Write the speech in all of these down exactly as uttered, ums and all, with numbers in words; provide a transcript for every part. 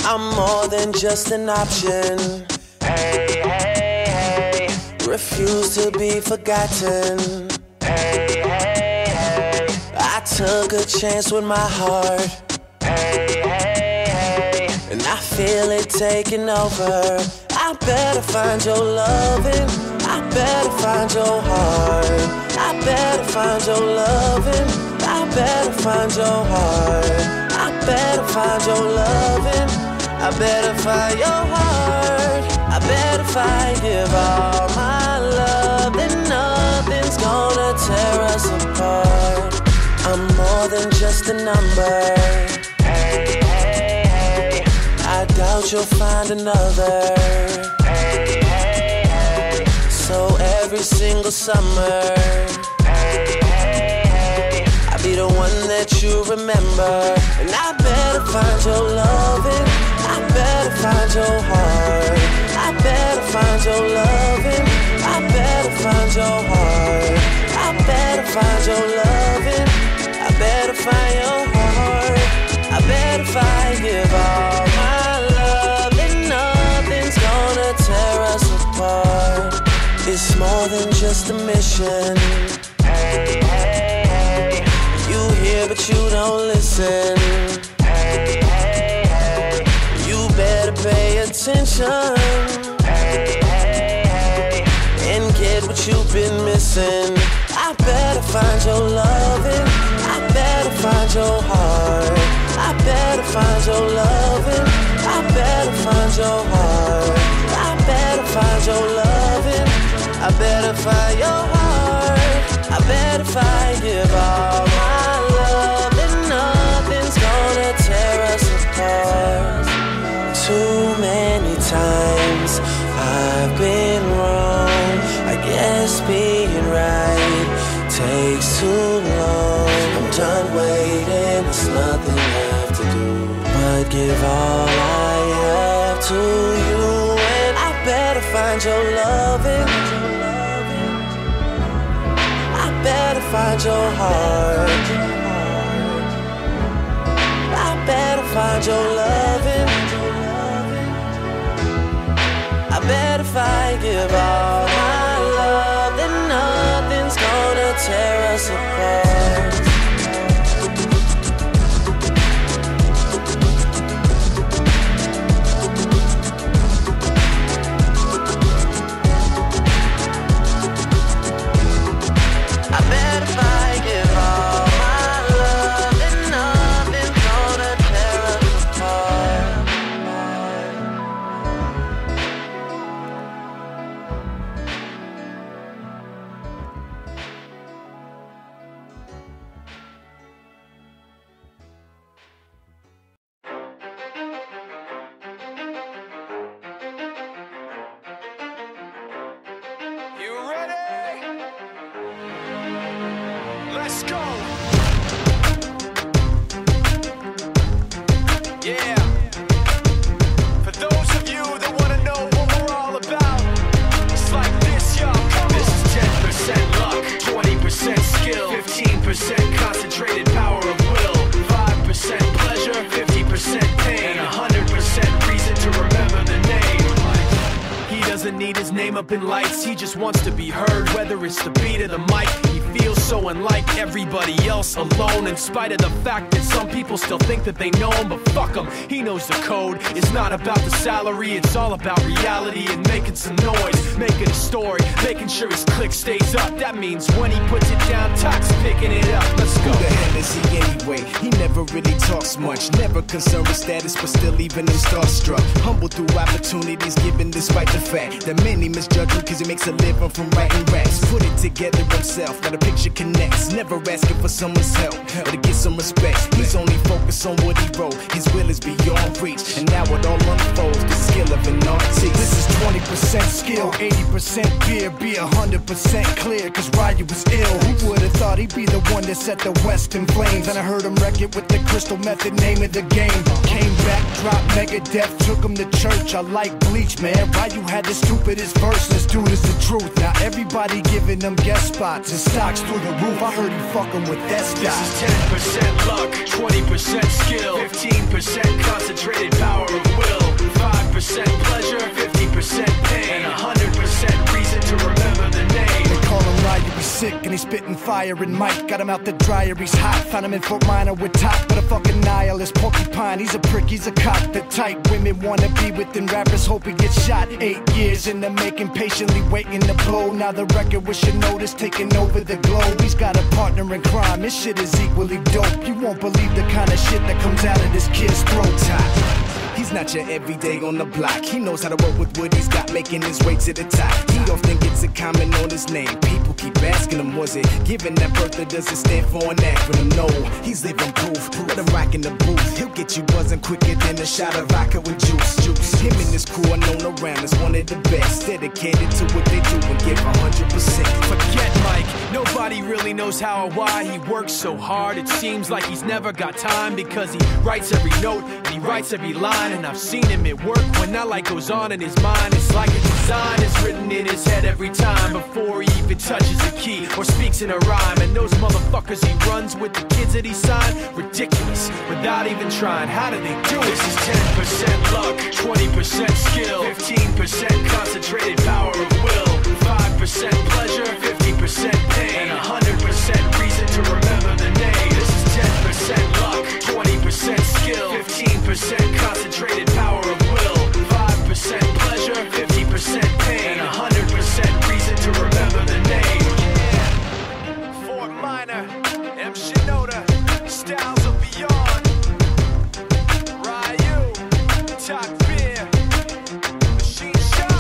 I'm more than just an option. Hey, hey, hey. Refuse to be forgotten. Hey, hey, hey. I took a chance with my heart. Hey, hey, hey. And I feel it taking over. I better find your loving. I better find your heart. I better find your loving. I better find your heart. I better find your loving. I better find your heart. I better find, give all my love. Then nothing's gonna tear us apart. I'm more than just a number. Hey, hey, hey. I doubt you'll find another. Hey, hey, hey. So every single summer, hey, hey, hey, I'll be the one that you remember. And I better find your loving. I better find your heart. I better find your loving. I better find your heart. I better find your loving. I better find your heart. I better find, give all my love. And nothing's gonna tear us apart. It's more than just a mission. Hey, hey, hey. You hear but you don't listen. Hey, hey, hey. You better pay attention. Hey, hey, hey. And get what you've been missing. I better find your loving. I better find your heart. I better find your loving. I better find your heart. I better find your loving. I better find your heart. I better find, give all my love. And nothing's gonna tear us apart. Too many times I've been wrong. I guess being right takes too long. I'm done waiting, there's nothing left to do but give all I have to you. And I better find your loving. I better find your heart. I better find your loving. I better find, give all my love. Then nothing's gonna tear us apart. I better find, give all my love. Then nothing's gonna tear us apart. You ready? Let's go. Yeah. For those of you that want to know what we're all about, it's like this, y'all. This is ten percent luck, twenty percent skill, fifteen percent concentrated power of will, five percent pleasure, fifty percent pain, and one hundred percent reason to remember the name. He doesn't need his name up in lights, he just wants to be heard, whether it's the beat of the mic. He feels so unlike everybody else, alone, in spite of the fact that some people still think that they know him, but fuck him, he knows the code. It's not about the salary, it's all about reality and making some noise, making a story, making sure his click stays up. That means when he puts it down, Tox picking it up. Let's go. Who the hell is he anyway? He never really talks much, never concerned with status, but still even him starstruck. Humble through opportunities given despite the fact that many misjudge him cause he makes a living from writing raps. Put it together himself, now the picture connects, never asking for someone's help or to get some respect. He's only focused on what he wrote, his will is beyond reach, and now it all unfolds, the skill of an artist. This is twenty percent skill, eighty percent fear, be one hundred percent clear, cause Ryu was ill. Who would've thought he'd be the one that set the West in flames? And I heard him wreck it with the Crystal Method, name of the game. Came back, dropped Megadeth, took him to church. I like Bleach, man. Ryu had the stupidest verse, let's do this the truth. Now everybody giving them guest spots and stocks through the roof. I heard he fucking with that style. This is ten percent luck, twenty percent skill, fifteen percent concentrated power of will, five percent pleasure, fifty percent pain, and one hundred percent reason to remember the name. They call him Ryan, he's sick and he's spitting fire. And Mike got him out the dryer, he's hot. Found him in Fort Minor with top, but a fucking nihilist porcupine. He's a prick, he's a cock. The type women wanna be with, and rappers hope he gets shot. Eight years in the making, patiently waiting to blow. Now the record with your notice taking over the globe. He's got a partner in crime, his shit is equally dope. You won't believe the kind of shit that comes out of this kid's throat. Top. He's not your everyday on the block. He knows how to work with what he's got, making his way to the top. He often gets a comment on his name. People keep asking him, was it given that birth or does it stand for an acronym? No, he's living proof. Let him rock in the booth. He'll get you buzzing quicker than a shot of vodka with juice. Juice. Him and his crew are known around as one of the best. Dedicated to what they do and give one hundred percent. Forget Mike, nobody really knows how or why he works so hard. It seems like he's never got time because he writes every note and he writes every line. And I've seen him at work when that light goes on in his mind. It's like a design is written in his head every time before he even touches a key or speaks in a rhyme. And those motherfuckers he runs with, the kids that he signed, ridiculous, without even trying. How do they do it? This is ten percent luck, twenty percent skill, fifteen percent concentrated power of will, five percent pleasure, fifty percent pain, and one hundred percent reason to remember the name. This is ten percent luck, twenty percent skill, fifteen percent concentrated power of will, five percent pleasure, fifty percent pain, and one hundred percent reason to remember the name. Yeah. Fort Minor, M. Shinoda, Styles of Beyond, Ryu, Talk Beer, Machine Shop.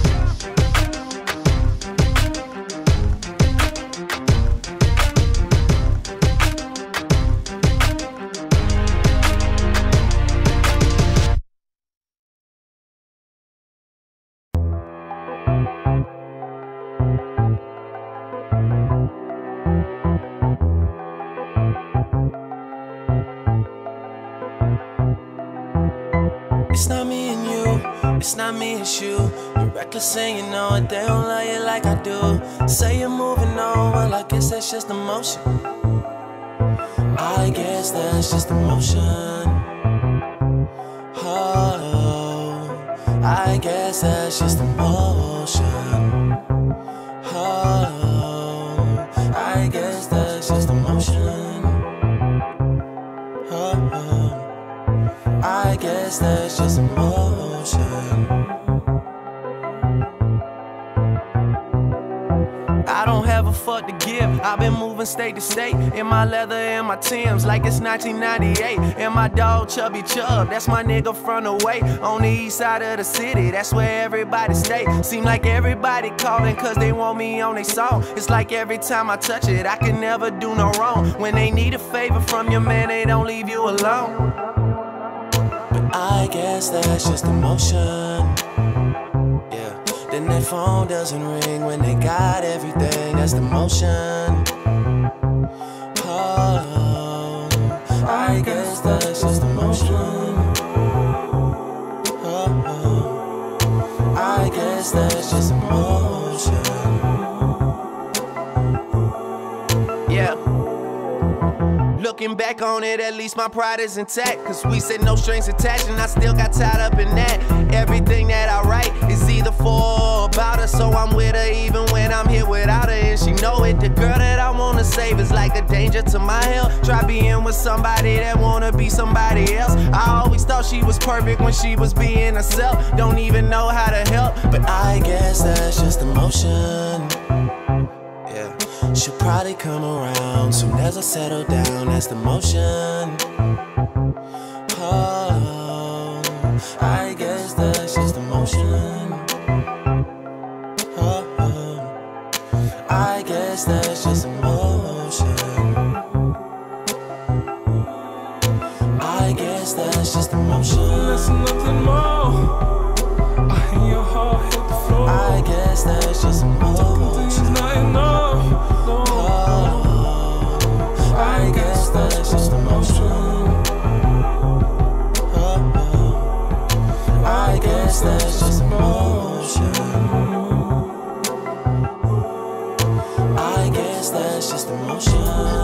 It's not me and you, it's not me, it's you. You're reckless and you know it, they don't love you like I do. Say you're moving on, well I guess that's just emotion. I guess that's just emotion. Oh, I guess that's just emotion. Oh, I guess that's just emotion. Oh, I guess that's just emotion. I don't have a fuck to give. I've been moving state to state in my leather and my Timbs like it's nineteen ninety-eight. And my dog Chubby Chub, that's my nigga from the way on the east side of the city. That's where everybody stay. Seem like everybody calling cause they want me on their song. It's like every time I touch it, I can never do no wrong. When they need a favor from your man, they don't leave you alone. I guess that's just emotion. Yeah. Then their phone doesn't ring when they got everything. That's the motion. Oh, I guess that's just emotion. Oh, I guess that's just emotion. Yeah. Looking back on it, at least my pride is intact. Cause we said no strings attached and I still got tied up in that. Everything that I write is either for or about her. So I'm with her even when I'm here without her. And she know it, the girl that I wanna save is like a danger to my health. Try being with somebody that wanna be somebody else. I always thought she was perfect when she was being herself. Don't even know how to help, but I guess that's just emotion. She'll probably come around soon as I settle down. That's the motion. Oh, I guess that's just emotion. Oh, I guess that's just emotion. I guess that's just emotion. That's nothing more. I hear your heart hit the floor. I guess that's just emotion. Things not enough. I guess that's just emotion. Oh, I guess that's just emotion. I guess that's it's just emotion.